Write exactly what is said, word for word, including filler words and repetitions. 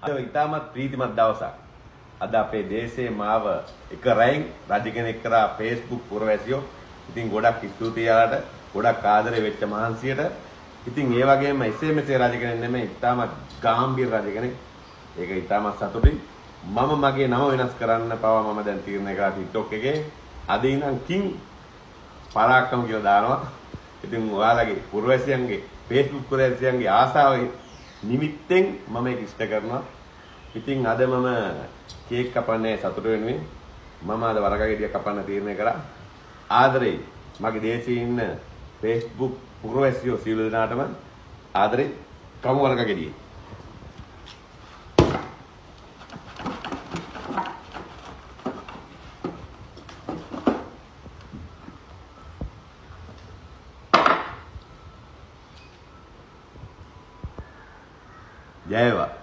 අද ඉතාමත් ප්‍රීතිමත් දවසක්. අද අපේ දේශයේ මාව එක රැයින් රජ කෙනෙක් කරා Facebook පුරවැසියෝ. ඉතින් ගොඩක් ස්තුතියි යාලට. ගොඩක් ආදරේ වෙච්ච මහන්සියට. ඉතින් ඒ වගේම එසේ මෙසේ රජ කෙනෙක් නෙමෙයි ඉතාමත් ගැඹීර රජ කෙනෙක්. ඒක ඉතාමත් සතුටින් මම මගේ නම වෙනස් කරන්න පවා මම දැන් තීරණය කරා TikTok එකේ. අද ඉඳන් කිං පරාක්‍රම කියලා දානවා. ඉතින් ඔයාලගේ පුරවැසියන්ගේ Facebook පුරවැසියන්ගේ ආසාවෙන් නිමිත්තෙන් මම ඒක ඉෂ්ට කරනවා. ඉතින් අද මම කේක් කපන්නේ සතුට වෙනුවෙන්. මම අද වරකගෙඩිය කපන්න තීරණය කරා. ආදරේ මගේ දේශයේ ඉන්න Facebook පුරවැසියෝ සියලු දෙනාටම ආදරේ කමු වරකගෙඩිය. ජය වේවා.